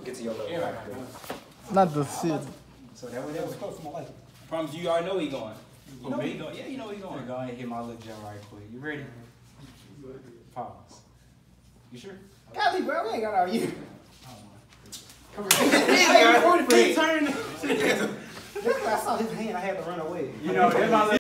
Get to your level. Yeah, Not the shit. so that was close to my life. Promise you already know he going. You know He going. Yeah, you know he going. Go ahead and hit my little jump right quick. You ready? Pause. You sure? Golly, bro, we ain't got all you. Come here. He Turn. I saw his hand. I had to run away. You know, that's my little